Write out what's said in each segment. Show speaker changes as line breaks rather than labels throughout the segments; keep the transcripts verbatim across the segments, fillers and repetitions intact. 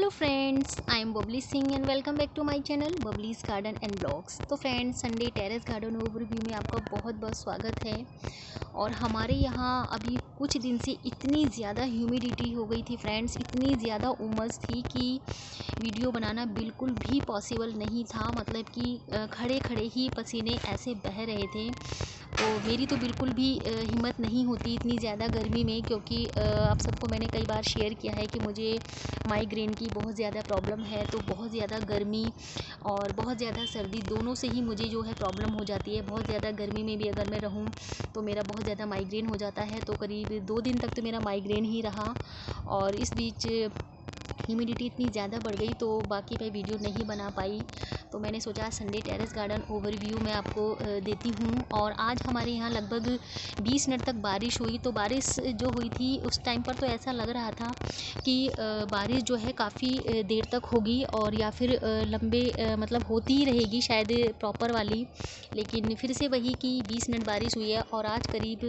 Hello friends, I am Babli Singh and welcome back to my channel Babli's garden and blogs. तो friends, Sunday terrace garden overview में आपका बहुत बहुत स्वागत है। और हमारे यहाँ अभी कुछ दिन से इतनी ज़्यादा ह्यूमिडिटी हो गई थी फ्रेंड्स, इतनी ज़्यादा उमस थी कि वीडियो बनाना बिल्कुल भी पॉसिबल नहीं था। मतलब कि खड़े खड़े ही पसीने ऐसे बह रहे थे। तो मेरी तो बिल्कुल भी हिम्मत नहीं होती इतनी ज़्यादा गर्मी में, क्योंकि आप सबको मैंने कई बार शेयर किया है कि मुझे माइग्रेन की बहुत ज़्यादा प्रॉब्लम है। तो बहुत ज़्यादा गर्मी और बहुत ज़्यादा सर्दी दोनों से ही मुझे जो है प्रॉब्लम हो जाती है। बहुत ज़्यादा गर्मी में भी अगर मैं रहूँ तो मेरा बहुत ज़्यादा माइग्रेन हो जाता है। तो करीब दो दिन तक तो मेरा माइग्रेन ही रहा। और इस बीच ह्यूमिडिटी इतनी ज़्यादा बढ़ गई तो बाकी मैं वीडियो नहीं बना पाई। तो मैंने सोचा संडे टेरेस गार्डन ओवरव्यू मैं आपको देती हूँ। और आज हमारे यहाँ लगभग बीस मिनट तक बारिश हुई। तो बारिश जो हुई थी उस टाइम पर तो ऐसा लग रहा था कि बारिश जो है काफ़ी देर तक होगी और या फिर लंबे मतलब होती ही रहेगी शायद प्रॉपर वाली। लेकिन फिर से वही कि बीस मिनट बारिश हुई है। और आज करीब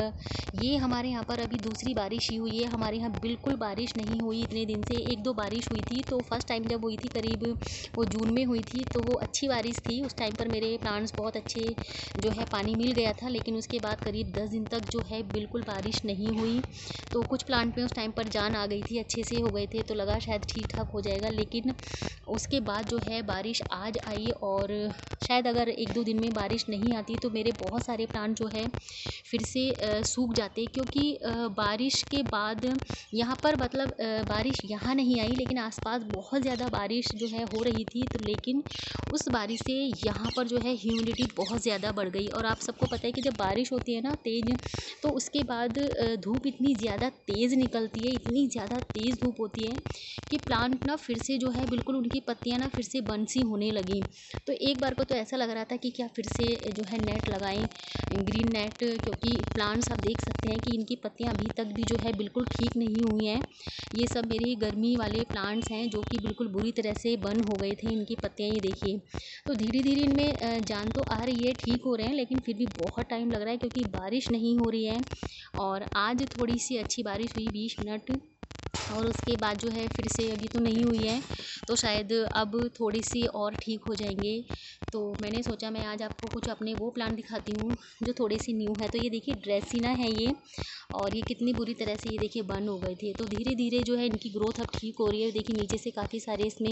ये हमारे यहाँ पर अभी दूसरी बारिश ही हुई है। हमारे यहाँ बिल्कुल बारिश नहीं हुई इतने दिन से। एक दो बारिश हुई थी, तो फर्स्ट टाइम जब हुई थी करीब वो जून में हुई थी, तो वो अच्छी बारिश थी। उस टाइम पर मेरे प्लांट्स बहुत अच्छे जो है पानी मिल गया था। लेकिन उसके बाद करीब दस दिन तक जो है बिल्कुल बारिश नहीं हुई। तो कुछ प्लांट में उस टाइम पर जान आ गई थी, अच्छे से हो गए थे, तो लगा शायद ठीक ठाक हो जाएगा। लेकिन उसके बाद जो है बारिश आज आई। और शायद अगर एक दो दिन में बारिश नहीं आती तो मेरे बहुत सारे प्लांट जो है फिर से सूख जाते। क्योंकि बारिश के बाद यहाँ पर मतलब बारिश यहाँ नहीं आई, लेकिन आसपास बहुत ज़्यादा बारिश जो है हो रही थी। तो लेकिन उस बारिश से यहाँ पर जो है ह्यूमिडिटी बहुत ज़्यादा बढ़ गई। और आप सबको पता है कि जब बारिश होती है ना तेज़, तो उसके बाद धूप इतनी ज़्यादा तेज़ निकलती है, इतनी ज़्यादा तेज़ धूप होती है कि प्लांट ना फिर से जो है बिल्कुल उनकी पत्तियाँ ना फिर से बंद सी होने लगी। तो एक बार को तो ऐसा लग रहा था कि क्या फिर से जो है नेट लगाएं, ग्रीन नेट, क्योंकि प्लांट्स आप देख सकते हैं कि इनकी पत्तियाँ अभी तक भी जो है बिल्कुल ठीक नहीं हुई हैं। ये सब मेरे गर्मी वाले प्लांट्स हैं जो कि बिल्कुल बुरी तरह से बंद हो गए थे। इनकी पत्तियाँ ये देखिए। तो धीरे धीरे इनमें जान तो आ रही है, ठीक हो रहे हैं, लेकिन फिर भी बहुत टाइम लग रहा है क्योंकि बारिश नहीं हो रही है। और आज थोड़ी सी अच्छी बारिश हुई बीस मिनट, और उसके बाद जो है फिर से अभी तो नहीं हुई है। तो शायद अब थोड़ी सी और ठीक हो जाएंगे। तो मैंने सोचा मैं आज आपको कुछ अपने वो प्लांट दिखाती हूँ जो थोड़े से न्यू है। तो ये देखिए ड्रेसिना है ये, और ये कितनी बुरी तरह से ये देखिए बंद हो गए थे। तो धीरे धीरे जो है इनकी ग्रोथ अब ठीक हो रही है। देखिए नीचे से काफ़ी सारे इसमें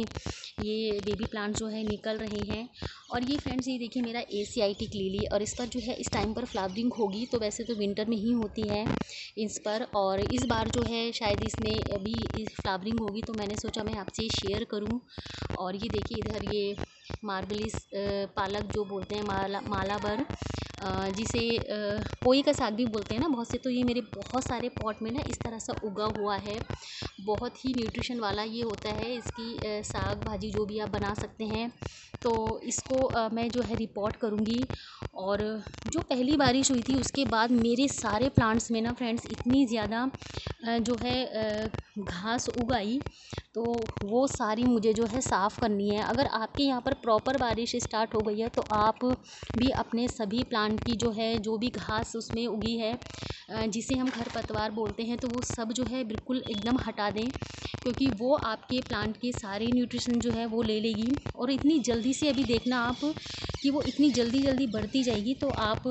ये बेबी प्लांट जो है निकल रहे हैं। और ये फ्रेंड्स ये देखिए मेरा एशियाटिक लिली, और इस पर जो है इस टाइम पर फ्लावरिंग होगी। तो वैसे तो विंटर में ही होती है इस पर, और इस बार जो है शायद इसमें अभी फ्लावरिंग होगी। तो मैंने सोचा मैं आपसे शेयर करूं। और ये देखिए इधर ये मार्बलिस पालक जो बोलते हैं, माला मालाबर, जिसे पोई का साग भी बोलते हैं ना बहुत से। तो ये मेरे बहुत सारे पॉट में ना इस तरह से उगा हुआ है। बहुत ही न्यूट्रिशन वाला ये होता है। इसकी साग भाजी जो भी आप बना सकते हैं। तो इसको मैं जो है रिपोर्ट करूँगी। और जो पहली बारिश हुई थी उसके बाद मेरे सारे प्लांट्स में ना फ्रेंड्स इतनी ज़्यादा जो है घास उग आई, तो वो सारी मुझे जो है साफ़ करनी है। अगर आपके यहाँ पर प्रॉपर बारिश स्टार्ट हो गई है तो आप भी अपने सभी प्लांट की जो है जो भी घास उसमें उगी है, जिसे हम खरपतवार बोलते हैं, तो वो सब जो है बिल्कुल एकदम हटा दें। क्योंकि वो आपके प्लांट के सारे न्यूट्रिशन जो है वो ले लेगी। और इतनी जल्दी से अभी देखना आप कि वो इतनी जल्दी जल्दी बढ़ती जाएगी। तो आप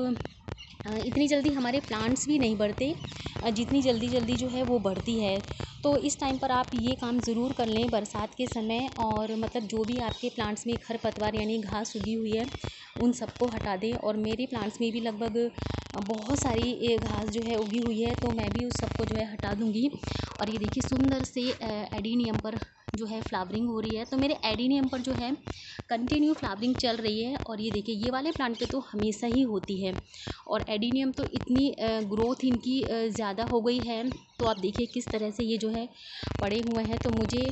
इतनी जल्दी हमारे प्लांट्स भी नहीं बढ़ते जितनी जल्दी जल्दी जो है वो बढ़ती है। तो इस टाइम पर आप ये काम ज़रूर कर लें बरसात के समय। और मतलब जो भी आपके प्लांट्स में खरपतवार यानी घास उगी हुई है उन सबको हटा दें। और मेरे प्लांट्स में भी लगभग बहुत सारी घास जो है उगी हुई है, तो मैं भी उस सबको जो है हटा दूँगी। और ये देखिए सुंदर से एडीनियम पर जो है फ्लावरिंग हो रही है। तो मेरे एडीनियम पर जो है कंटिन्यू फ्लावरिंग चल रही है। और ये देखिए ये वाले प्लांट पे तो हमेशा ही होती है। और एडीनियम तो इतनी ग्रोथ इनकी ज़्यादा हो गई है। तो आप देखिए किस तरह से ये जो है पड़े हुए हैं। तो मुझे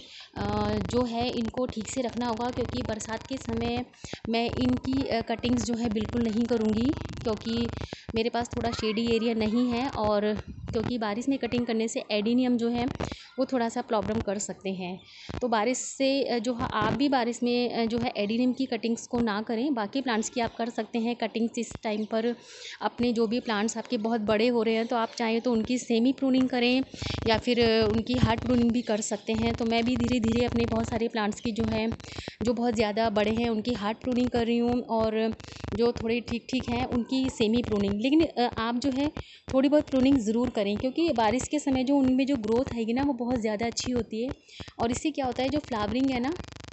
जो है इनको ठीक से रखना होगा, क्योंकि बरसात के समय मैं इनकी कटिंग्स जो है बिल्कुल नहीं करूँगी, क्योंकि मेरे पास थोड़ा शेडी एरिया नहीं है। और क्योंकि बारिश में कटिंग करने से एडीनियम जो है
वो थोड़ा सा प्रॉब्लम कर सकते हैं। तो बारिश से जो है आप भी बारिश में जो है एडेनियम की कटिंग्स को ना करें, बाकी प्लांट्स की आप कर सकते हैं कटिंग्स। इस टाइम पर अपने जो भी प्लांट्स आपके बहुत बड़े हो रहे हैं तो आप चाहें तो उनकी सेमी प्रूनिंग करें या फिर उनकी हार्ड प्रूनिंग भी कर सकते हैं। तो मैं भी धीरे धीरे अपने बहुत सारे प्लांट्स की जो है जो बहुत ज़्यादा बड़े हैं उनकी हार्ड प्रूनिंग कर रही हूँ, और जो थोड़े ठीक ठीक हैं उनकी सेमी प्रूनिंग। लेकिन आप जो है थोड़ी बहुत प्रूनिंग ज़रूर करें, क्योंकि बारिश के समय जो उनमें जो ग्रोथ आएगी ना वो बहुत ज़्यादा अच्छी होती है, और इससे क्या होता है जो फ्लावरिंग है ना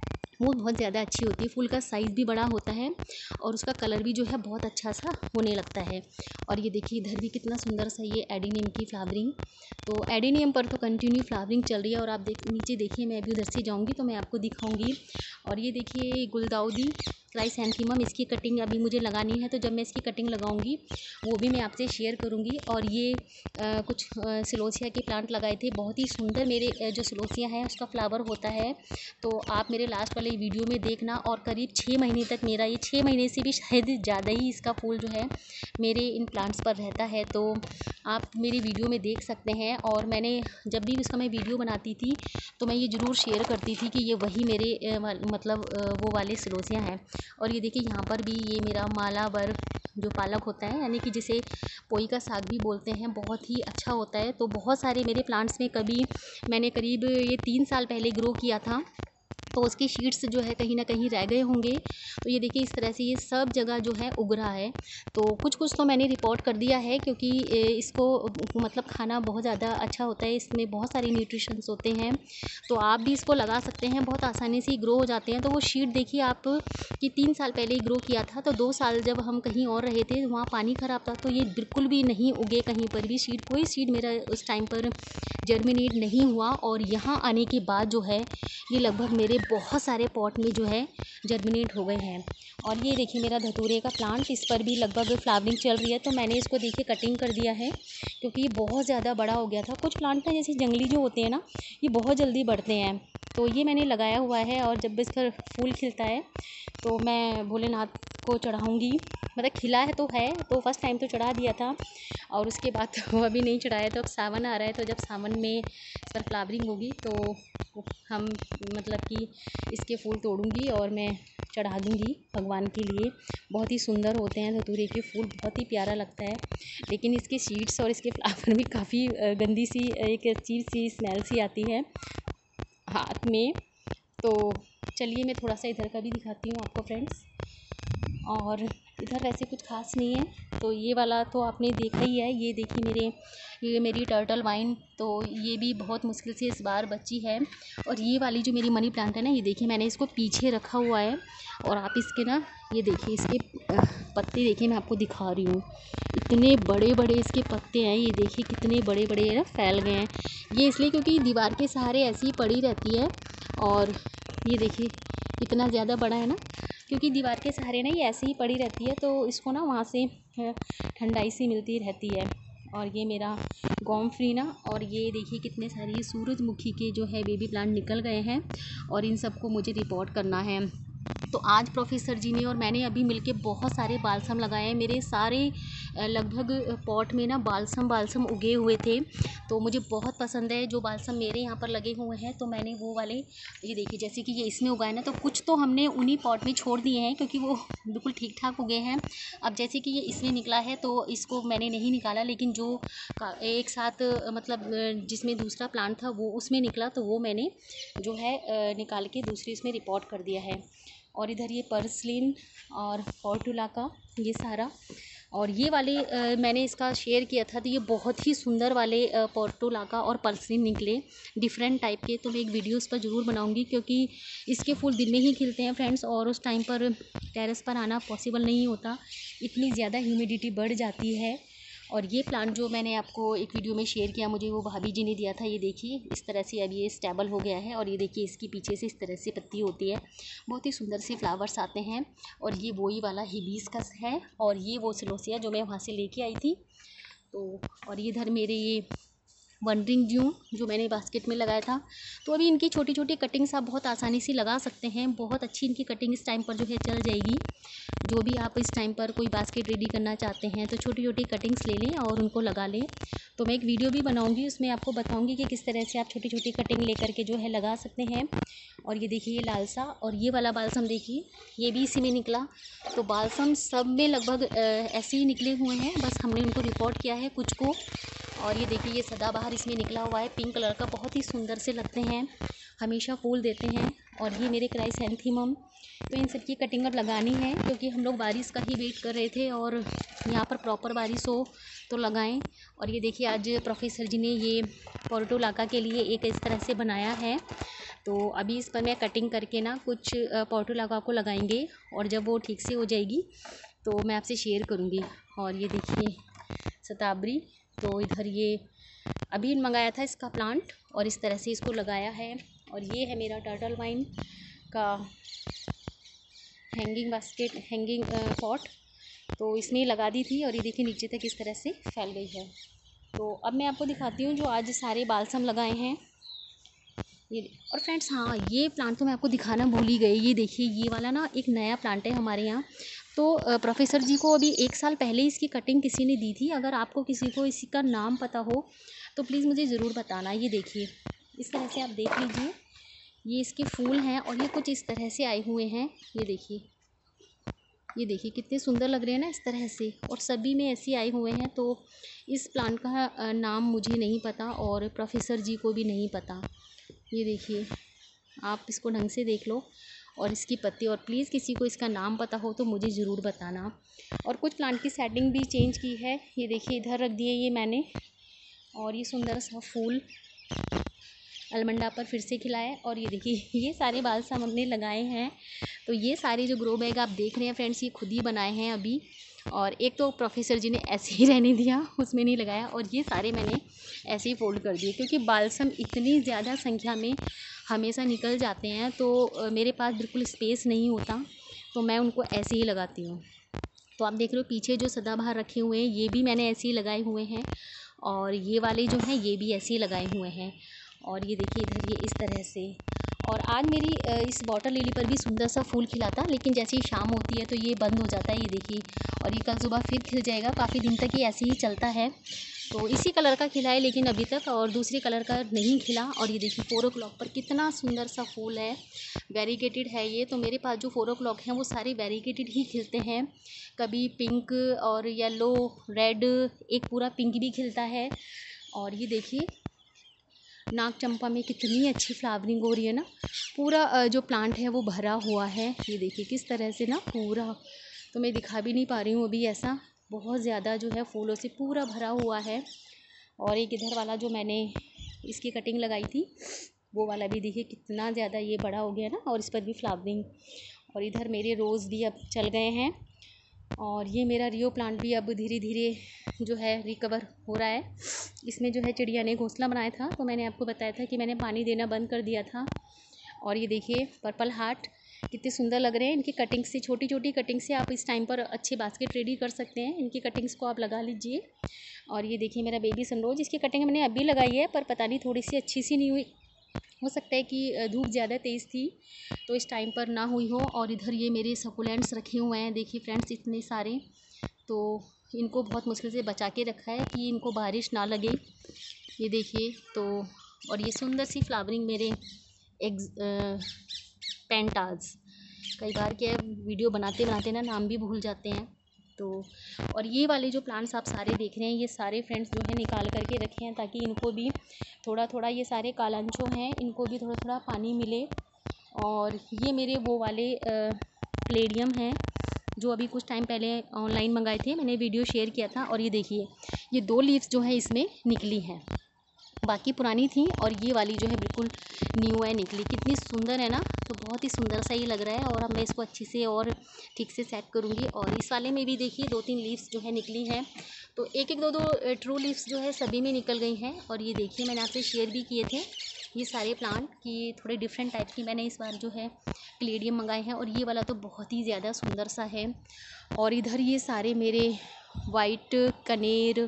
वो बहुत ज़्यादा अच्छी होती है। फूल का साइज़ भी बड़ा होता है और उसका कलर भी जो है बहुत अच्छा सा होने लगता है। और ये देखिए इधर भी कितना सुंदर सा ये एडेनियम की फ्लावरिंग। तो एडेनियम पर तो कंटिन्यू फ्लावरिंग चल रही है, और आप देख नीचे देखिए, मैं अभी उधर से जाऊंगी तो मैं आपको दिखाऊंगी। और ये देखिए गुलदाउदी क्राइसैंथेमम, इसकी कटिंग अभी मुझे लगानी है, तो जब मैं इसकी कटिंग लगाऊंगी वो भी मैं आपसे शेयर करूंगी। और ये आ, कुछ सिलोसिया के प्लांट लगाए थे, बहुत ही सुंदर मेरे जो सिलोसिया है उसका फ्लावर होता है। तो आप मेरे लास्ट वाले वीडियो में देखना, और करीब छः महीने तक मेरा ये छः महीने से भी शायद ज़्यादा ही इसका फूल जो है मेरे इन प्लांट्स पर रहता है। तो आप मेरी वीडियो में देख सकते हैं। और मैंने जब भी उसका मैं वीडियो बनाती थी तो मैं ये ज़रूर शेयर करती थी कि ये वही मेरे मतलब वो वाले सिलोसिया हैं। और ये देखिए यहाँ पर भी ये मेरा मालावर जो पालक होता है, यानी कि जिसे पोई का साग भी बोलते हैं, बहुत ही अच्छा होता है। तो बहुत सारे मेरे प्लांट्स में कभी मैंने करीब ये तीन साल पहले ग्रो किया था, तो उसकी शीट्स जो है कहीं ना कहीं रह गए होंगे। तो ये देखिए इस तरह से ये सब जगह जो है उग रहा है। तो कुछ कुछ तो मैंने रिपोर्ट कर दिया है, क्योंकि इसको मतलब खाना बहुत ज़्यादा अच्छा होता है, इसमें बहुत सारे न्यूट्रिशंस होते हैं। तो आप भी इसको लगा सकते हैं, बहुत आसानी से ग्रो हो जाते हैं। तो वो शीट देखिए आप कि तीन साल पहले ग्रो किया था, तो दो साल जब हम कहीं और रहे थे वहाँ पानी ख़राब था, तो ये बिल्कुल भी नहीं उगे कहीं पर भी सीड, कोई सीड मेरा उस टाइम पर जर्मिनेट नहीं हुआ। और यहाँ आने के बाद जो है ये लगभग मेरे बहुत सारे पॉट में जो है जर्मिनेट हो गए हैं। और ये देखिए मेरा धतूरे का प्लांट, इस पर भी लगभग फ्लावरिंग चल रही है। तो मैंने इसको देखिए कटिंग कर दिया है, क्योंकि ये बहुत ज़्यादा बड़ा हो गया था। कुछ प्लांट ना जैसे जंगली जो होते हैं ना, ये बहुत जल्दी बढ़ते हैं। तो ये मैंने लगाया हुआ है, और जब इसका फूल खिलता है तो मैं भोलेनाथ को चढ़ाऊँगी। मतलब खिला है तो है, तो फर्स्ट टाइम तो चढ़ा दिया था, और उसके बाद तो अभी नहीं चढ़ाया। तो अब सावन आ रहा है, तो जब सावन में इस पर फ्लावरिंग होगी तो हम मतलब कि इसके फूल तोड़ूंगी और मैं चढ़ा दूंगी भगवान के लिए। बहुत ही सुंदर होते हैं धतूरे के फूल, बहुत ही प्यारा लगता है। लेकिन इसके सीड्स और इसके फ्लावर भी काफ़ी गंदी सी एक अजीब सी स्मेल सी आती है हाथ में। तो चलिए मैं थोड़ा सा इधर का भी दिखाती हूँ आपको फ्रेंड्स। और इधर वैसे कुछ खास नहीं है। तो ये वाला तो आपने देखा ही है। ये देखिए मेरे ये मेरी टर्टल वाइन, तो ये भी बहुत मुश्किल से इस बार बची है। और ये वाली जो मेरी मनी प्लांट है ना, ये देखिए मैंने इसको पीछे रखा हुआ है, और आप इसके ना ये देखिए इसके पत्ते देखिए, मैं आपको दिखा रही हूँ, इतने बड़े बड़े इसके पत्ते हैं। ये देखिए कितने बड़े बड़े ना फैल गए हैं। ये इसलिए क्योंकि दीवार के सहारे ऐसी ही पड़ी रहती है। और ये देखिए इतना ज़्यादा बड़ा है ना, क्योंकि दीवार के सहारे ना ये ऐसे ही पड़ी रहती है, तो इसको ना वहाँ से ठंडाई सी मिलती रहती है। और ये मेरा गोमफ्रीना, और ये देखिए कितने सारे सूरजमुखी के जो है बेबी प्लांट निकल गए हैं, और इन सबको मुझे रिपोर्ट करना है। तो आज प्रोफेसर जी ने और मैंने अभी मिलके बहुत सारे बालसम लगाए हैं। मेरे सारे लगभग पॉट में ना बालसम बालसम उगे हुए थे, तो मुझे बहुत पसंद है जो बालसम मेरे यहाँ पर लगे हुए हैं। तो मैंने वो वाले ये देखिए जैसे कि ये इसमें उगाए ना, तो कुछ तो हमने उन्हीं पॉट में छोड़ दिए हैं, क्योंकि वो बिल्कुल ठीक ठाक उगे हैं। अब जैसे कि ये इसमें निकला है तो इसको मैंने नहीं निकाला, लेकिन जो एक साथ मतलब जिसमें दूसरा प्लांट था वो उसमें निकला, तो वो मैंने जो है निकाल के दूसरी इसमें रिपोर्ट कर दिया है। और इधर ये पर्सलिन और फॉर्टूला का ये सारा, और ये वाले आ, मैंने इसका शेयर किया था, तो ये बहुत ही सुंदर वाले पोर्टोला का और पर्सलिन निकले डिफरेंट टाइप के। तो मैं एक वीडियो उस पर ज़रूर बनाऊंगी, क्योंकि इसके फूल दिन में ही खिलते हैं फ्रेंड्स, और उस टाइम पर टेरेस पर आना पॉसिबल नहीं होता, इतनी ज़्यादा ह्यूमिडिटी बढ़ जाती है। और ये प्लांट जो मैंने आपको एक वीडियो में शेयर किया, मुझे वो भाभी जी ने दिया था। ये देखिए इस तरह से अब ये स्टेबल हो गया है, और ये देखिए इसकी पीछे से इस तरह से पत्ती होती है, बहुत ही सुंदर से फ्लावर्स आते हैं। और ये वही वाला हिबिस्कस है, और ये वो सिलोसिया जो मैं वहाँ से लेके आई थी। तो और इधर मेरे ये
वंडरिंग ड्यून जो मैंने बास्केट में लगाया था। तो अभी इनकी छोटी छोटी कटिंग्स आप बहुत आसानी से लगा सकते हैं। बहुत अच्छी इनकी कटिंग इस टाइम पर जो है चल जाएगी। जो भी आप इस टाइम पर कोई बास्केट रेडी करना चाहते हैं तो छोटी छोटी कटिंग्स ले लें और उनको लगा लें। तो मैं एक वीडियो भी बनाऊंगी, उसमें आपको बताऊंगी कि किस तरह से आप छोटी छोटी कटिंग लेकर के जो है लगा सकते हैं। और ये देखिए ये लाल सा, और ये वाला बालसम देखिए ये भी इसी में निकला। तो बालसम सब में लगभग ऐसे ही निकले हुए हैं, बस हमने उनको रिपोर्ट किया है कुछ को। और ये देखिए ये सदाबहार इसमें निकला हुआ है पिंक कलर का, बहुत ही सुंदर से लगते हैं, हमेशा फूल देते हैं। और ये मेरे क्राइसैंथेमम। तो इन सब की कटिंग अब लगानी है क्योंकि हम लोग बारिश का ही वेट कर रहे थे और यहाँ पर प्रॉपर बारिश हो तो लगाएं। और ये देखिए आज प्रोफेसर जी ने ये पोर्टुलाका के लिए एक इस तरह से बनाया है। तो अभी इस पर मैं कटिंग करके ना कुछ पोर्टुलाका को लगाएंगे और जब वो ठीक से हो जाएगी तो मैं आपसे शेयर करूँगी। और ये देखिए शतावरी, तो इधर ये अभी मंगाया था इसका प्लांट और इस तरह से इसको लगाया है। और ये है मेरा टर्टल वाइन का हैंगिंग बास्केट, हैंगिंग पॉट, तो इसमें लगा दी थी और ये देखिए नीचे तक इस तरह से फैल गई है। तो अब मैं आपको दिखाती हूँ जो आज सारे बालसम लगाए हैं ये। और फ्रेंड्स हाँ, ये प्लांट तो मैं आपको दिखाना भूल ही गई। ये देखिए ये वाला ना एक नया प्लांट है हमारे यहाँ। तो प्रोफेसर जी को अभी एक साल पहले इसकी कटिंग किसी ने दी थी। अगर आपको किसी को इसी का नाम पता हो तो प्लीज़ मुझे ज़रूर बताना। ये देखिए इस तरह से आप देख लीजिए, ये इसके फूल हैं और ये कुछ इस तरह से आए हुए हैं। ये देखिए ये देखिए कितने सुंदर लग रहे हैं ना इस तरह से, और सभी में ऐसे आए हुए हैं। तो इस प्लांट का नाम मुझे नहीं पता और प्रोफेसर जी को भी नहीं पता। ये देखिए आप इसको ढंग से देख लो और इसकी पत्ती, और प्लीज़ किसी को इसका नाम पता हो तो मुझे ज़रूर बताना। और कुछ प्लांट की सेटिंग भी चेंज की है। ये देखिए इधर रख दिए ये मैंने, और ये सुंदर सा फूल अलमंडा पर फिर से खिलाए। और ये देखिए ये सारे बालसम हमने लगाए हैं। तो ये सारे जो ग्रो बैग आप देख रहे हैं फ्रेंड्स, ये खुद ही बनाए हैं अभी। और एक तो प्रोफेसर जी ने ऐसे ही रहने दिया, उसमें नहीं लगाया, और ये सारे मैंने ऐसे ही फोल्ड कर दिए क्योंकि बालसम इतनी ज़्यादा संख्या में हमेशा निकल जाते हैं तो मेरे पास बिल्कुल स्पेस नहीं होता, तो मैं उनको ऐसे ही लगाती हूँ। तो आप देख रहे हो पीछे जो सदाबहार रखे हुए हैं ये भी मैंने ऐसे ही लगाए हुए हैं, और ये वाले जो हैं ये भी ऐसे ही लगाए हुए हैं। और ये देखिए इधर ये इस तरह से। और आज मेरी इस वाटर लिली पर भी सुंदर सा फूल खिला था, लेकिन जैसे ही शाम होती है तो ये बंद हो जाता है। ये देखिए, और ये कल सुबह फिर खिल जाएगा। काफ़ी दिन तक ये ऐसे ही चलता है। तो इसी कलर का खिला है लेकिन अभी तक, और दूसरे कलर का नहीं खिला। और ये देखिए फोर ओ क्लॉक पर कितना सुंदर सा फूल है, वेरीगेटेड है ये। तो मेरे पास जो फोर ओ क्लॉक हैं वो सारे वेरीगेटेड ही खिलते हैं, कभी पिंक और येलो रेड, एक पूरा पिंक भी खिलता है। और ये देखिए नाग चंपा में कितनी अच्छी फ्लावरिंग हो रही है ना, पूरा जो प्लांट है वो भरा हुआ है। ये देखिए किस तरह से ना पूरा, तो मैं दिखा भी नहीं पा रही हूँ अभी, ऐसा बहुत ज़्यादा जो है फूलों से पूरा भरा हुआ है। और एक इधर वाला जो मैंने इसकी कटिंग लगाई थी वो वाला भी देखिए कितना ज़्यादा ये बड़ा हो गया ना, और इस पर भी फ्लावरिंग। और इधर मेरे रोज़ भी अब चल गए हैं, और ये मेरा रियो प्लांट भी अब धीरे धीरे जो है रिकवर हो रहा है। इसमें जो है चिड़िया ने घोंसला बनाया था, तो मैंने आपको बताया था कि मैंने पानी देना बंद कर दिया था। और ये देखिए पर्पल हार्ट कितने सुंदर लग रहे हैं। इनकी कटिंग से, छोटी छोटी कटिंग से आप इस टाइम पर अच्छे बास्केट रेडी कर सकते हैं। इनकी कटिंग्स को आप लगा लीजिए। और ये देखिए मेरा बेबी सनरोज, इसकी कटिंग मैंने अभी लगाई है पर पता नहीं थोड़ी सी अच्छी सी नहीं हुई, हो सकता है कि धूप ज़्यादा तेज़ थी तो इस टाइम पर ना हुई हो। और इधर ये मेरे सकुलेंट्स रखे हुए हैं देखिए फ्रेंड्स इतने सारे, तो इनको बहुत मुश्किल से बचा के रखा है कि इनको बारिश ना लगे। ये देखिए, तो और ये सुंदर सी फ्लावरिंग मेरे एग्स पेंटाल्स, कई बार क्या वीडियो बनाते बनाते ना नाम भी भूल जाते हैं। तो और ये वाले जो प्लांट्स आप सारे देख रहे हैं ये सारे फ्रेंड्स जो है निकाल करके रखे हैं ताकि इनको भी थोड़ा थोड़ा, ये सारे कालांचो हैं, इनको भी थोड़ा थोड़ा पानी मिले। और ये मेरे वो वाले प्लेडियम हैं जो अभी कुछ टाइम पहले ऑनलाइन मंगाए थे, मैंने वीडियो शेयर किया था। और ये देखिए ये दो लीव्स जो है इसमें निकली हैं, बाकी पुरानी थी, और ये वाली जो है बिल्कुल न्यू है निकली। कितनी सुंदर है ना, तो बहुत ही सुंदर सा ये लग रहा है। और अब मैं इसको अच्छे से और ठीक से सेट करूँगी। और इस वाले में भी देखिए दो तीन लीव्स जो है निकली हैं, तो एक एक दो दो ट्रू लीव्स जो है सभी में निकल गई हैं। और ये देखिए मैंने आपसे शेयर भी किए थे ये सारे प्लांट की थोड़े डिफरेंट टाइप की मैंने इस बार जो है क्लेडियम मंगाए हैं, और ये वाला तो बहुत ही ज़्यादा सुंदर सा है। और इधर ये सारे मेरे वाइट कनेर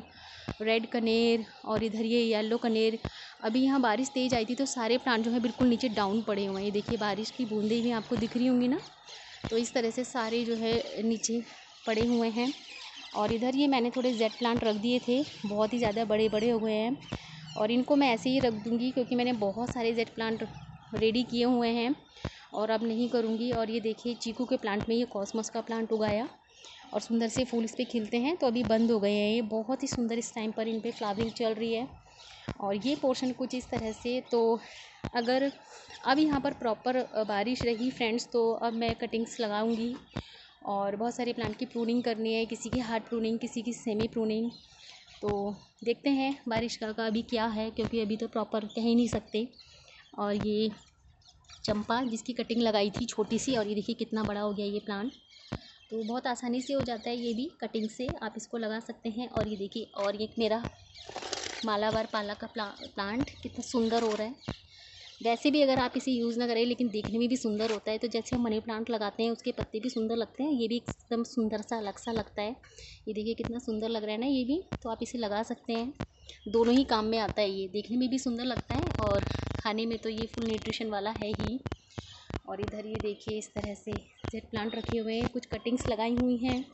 रेड कनेर और इधर ये येलो कनेर। अभी यहाँ बारिश तेज़ आई थी तो सारे प्लांट जो है बिल्कुल नीचे डाउन पड़े हुए हैं। ये देखिए बारिश की बूंदें भी आपको दिख रही होंगी ना, तो इस तरह से सारे जो है नीचे पड़े हुए हैं। और इधर ये मैंने थोड़े जेड प्लांट रख दिए थे, बहुत ही ज़्यादा बड़े बड़े हो गए हैं और इनको मैं ऐसे ही रख दूँगी क्योंकि मैंने बहुत सारे जेड प्लांट रेडी किए हुए हैं और अब नहीं करूँगी। और ये देखिए चीकू के प्लांट में ये कॉस्मोस का प्लांट उगाया और सुंदर से फूल इस पर खिलते हैं, तो अभी बंद हो गए हैं। ये बहुत ही सुंदर इस टाइम पर इन पर फ्लावरिंग चल रही है। और ये पोर्शन कुछ इस तरह से, तो अगर अब यहाँ पर प्रॉपर बारिश रही फ्रेंड्स तो अब मैं कटिंग्स लगाऊंगी और बहुत सारे प्लांट की प्रूनिंग करनी है, किसी की हार्ड प्रूनिंग, किसी की सेमी प्रूनिंग। तो देखते हैं बारिश का, का अभी क्या है, क्योंकि अभी तो प्रॉपर कह ही नहीं सकते। और ये चंपा जिसकी कटिंग लगाई थी छोटी सी, और ये देखिए कितना बड़ा हो गया ये प्लांट। तो बहुत आसानी से हो जाता है ये भी कटिंग से, आप इसको लगा सकते हैं। और ये देखिए और ये मेरा मालाबार पाला का प्ला, प्लांट कितना सुंदर हो रहा है। वैसे भी अगर आप इसे यूज़ ना करें लेकिन देखने में भी सुंदर होता है, तो जैसे हम मनी प्लांट लगाते हैं उसके पत्ते भी सुंदर लगते हैं, ये भी एकदम सुंदर सा अलग सा लगता है। ये देखिए कितना सुंदर लग रहा है ना ये भी, तो आप इसे लगा सकते हैं। दोनों ही काम में आता है, ये देखने में भी सुंदर लगता है और खाने में तो ये फुल न्यूट्रिशन वाला है ही। और इधर ये देखिए इस तरह से जेड प्लांट रखे हुए हैं, कुछ कटिंग्स लगाई हुई हैं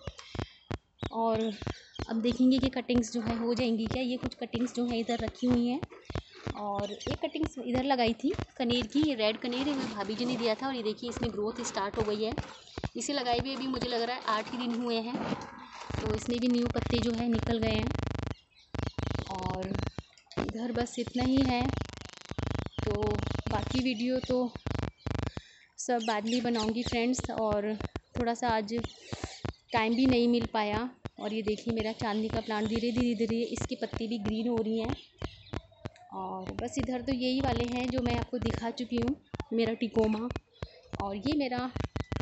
और अब देखेंगे कि कटिंग्स जो है हो जाएंगी क्या। ये कुछ कटिंग्स जो है इधर रखी हुई हैं और एक कटिंग्स इधर लगाई थी कनेर की, ये रेड कनेर है, मेरी भाभी जी ने दिया था। और ये देखिए इसमें ग्रोथ स्टार्ट हो गई है, इसे लगाए हुए अभी मुझे लग रहा है आठ ही दिन हुए हैं, तो इसमें भी न्यू पत्ते जो है निकल गए हैं। और इधर बस इतना ही है, तो बाकी वीडियो तो सब बाद में बनाऊंगी फ्रेंड्स। और थोड़ा सा आज टाइम भी नहीं मिल पाया। और ये देखिए मेरा चांदनी का प्लांट धीरे धीरे धीरे इसकी पत्ती भी ग्रीन हो रही हैं। और बस इधर तो यही वाले हैं जो मैं आपको दिखा चुकी हूँ, मेरा टिकोमा और ये मेरा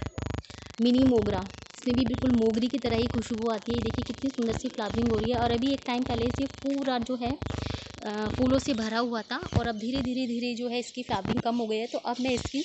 मिनी मोगरा, इसमें भी बिल्कुल मोगरी की तरह ही खुशबू आती है। देखिए कितनी सुंदर सी फ्लावरिंग हो रही है। और अभी एक टाइम पहले से पूरा जो है फूलों से भरा हुआ था और अब धीरे धीरे धीरे जो है इसकी फ्लावरिंग कम हो गई है, तो अब मैं इसकी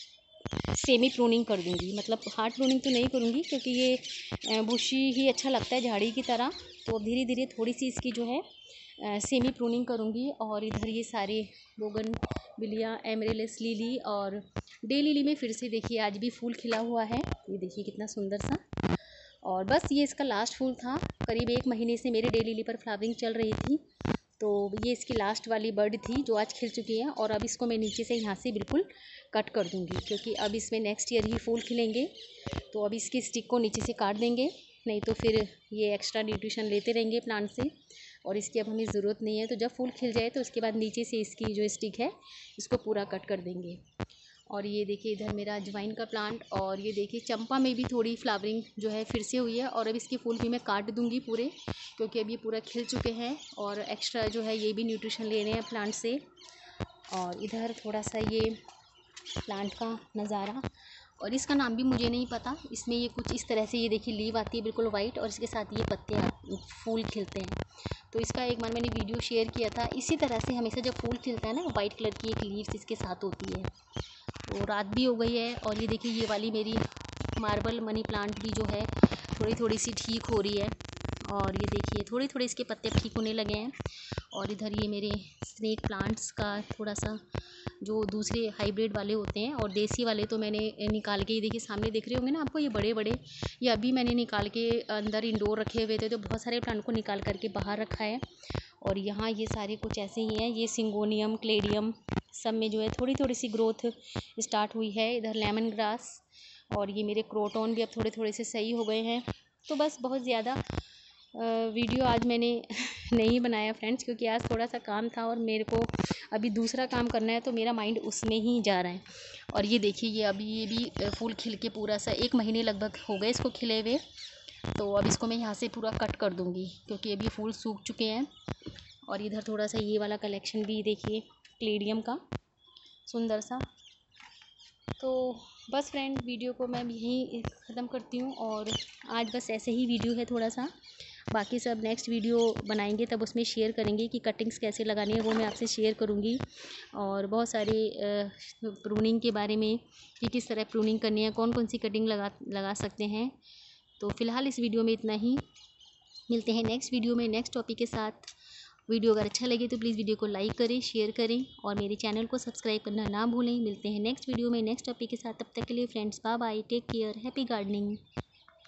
सेमी प्रूनिंग कर दूंगी। मतलब हार्ड प्रूनिंग तो नहीं करूंगी क्योंकि ये बुशी ही अच्छा लगता है झाड़ी की तरह, तो अब धीरे धीरे थोड़ी सी इसकी जो है सेमी प्रूनिंग करूंगी। और इधर ये सारे बोगन बिलिया, एमरेलिस लिली और डे लिली में फिर से देखिए आज भी फूल खिला हुआ है, ये देखिए कितना सुंदर सा। और बस ये इसका लास्ट फूल था, करीब एक महीने से मेरे डे लिली पर फ्लावरिंग चल रही थी, तो ये इसकी लास्ट वाली बर्ड थी जो आज खिल चुकी है। और अब इसको मैं नीचे से यहाँ से बिल्कुल कट कर दूँगी क्योंकि अब इसमें नेक्स्ट ईयर ही फूल खिलेंगे, तो अब इसकी स्टिक को नीचे से काट देंगे, नहीं तो फिर ये एक्स्ट्रा न्यूट्रिशन लेते रहेंगे प्लांट से और इसकी अब हमें ज़रूरत नहीं है। तो जब फूल खिल जाए तो उसके बाद नीचे से इसकी जो स्टिक है इसको पूरा कट कर देंगे। और ये देखिए इधर मेरा अजवाइन का प्लांट, और ये देखिए चंपा में भी थोड़ी फ्लावरिंग जो है फिर से हुई है। और अब इसके फूल भी मैं काट दूंगी पूरे, क्योंकि अब ये पूरा खिल चुके हैं और एक्स्ट्रा जो है ये भी न्यूट्रिशन ले रहे हैं प्लांट से। और इधर थोड़ा सा ये प्लांट का नज़ारा, और इसका नाम भी मुझे नहीं पता। इसमें ये कुछ इस तरह से ये देखिए लीव आती है बिल्कुल वाइट और इसके साथ ये पत्ते फूल खिलते हैं। तो इसका एक बार मैंने वीडियो शेयर किया था। इसी तरह से हमेशा जब फूल खिलता है ना, वाइट कलर की एक लीव्स इसके साथ होती है। तो रात भी हो गई है और ये देखिए ये वाली मेरी मार्बल मनी प्लांट भी जो है थोड़ी थोड़ी सी ठीक हो रही है। और ये देखिए थोड़े थोड़े इसके पत्ते ठीक होने लगे हैं। और इधर ये मेरे स्नेक प्लांट्स का थोड़ा सा जो दूसरे हाइब्रिड वाले होते हैं, और देसी वाले तो मैंने निकाल के, ये देखिए सामने देख रहे होंगे ना आपको, ये बड़े बड़े ये अभी मैंने निकाल के अंदर इंडोर रखे हुए थे, तो बहुत सारे प्लांट को निकाल करके बाहर रखा है। और यहाँ ये सारे कुछ ऐसे ही हैं, ये सिंगोनियम, क्लेडियम, सब में जो है थोड़ी थोड़ी सी ग्रोथ स्टार्ट हुई है। इधर लेमन ग्रास और ये मेरे क्रोटॉन भी अब थोड़े थोड़े से सही हो गए हैं। तो बस बहुत ज़्यादा वीडियो आज मैंने नहीं बनाया फ्रेंड्स, क्योंकि आज थोड़ा सा काम था और मेरे को अभी दूसरा काम करना है, तो मेरा माइंड उसमें ही जा रहा है। और ये देखिए ये अभी ये भी फूल खिल के पूरा सा एक महीने लगभग हो गए इसको खिले हुए, तो अब इसको मैं यहाँ से पूरा कट कर दूँगी क्योंकि अभी फूल सूख चुके हैं। और इधर थोड़ा सा ये वाला कलेक्शन भी देखिए क्लेडियम का सुंदर सा। तो बस फ्रेंड वीडियो को मैं यहीं ख़त्म करती हूँ, और आज बस ऐसे ही वीडियो है थोड़ा सा, बाकी सब नेक्स्ट वीडियो बनाएंगे तब उसमें शेयर करेंगे कि कटिंग्स कैसे लगानी है, वो मैं आपसे शेयर करूँगी। और बहुत सारे प्रूनिंग के बारे में कि किस तरह प्रूनिंग करनी है, कौन कौन सी कटिंग लगा लगा सकते हैं। तो फ़िलहाल इस वीडियो में इतना ही।
मिलते हैं नेक्स्ट वीडियो में नेक्स्ट टॉपिक के साथ। वीडियो अगर अच्छा लगे तो प्लीज़ वीडियो को लाइक करें, शेयर करें और मेरे चैनल को सब्सक्राइब करना ना भूलें। मिलते हैं नेक्स्ट वीडियो में नेक्स्ट टॉपिक के साथ। तब तक के लिए friends bye bye, take care, happy gardening.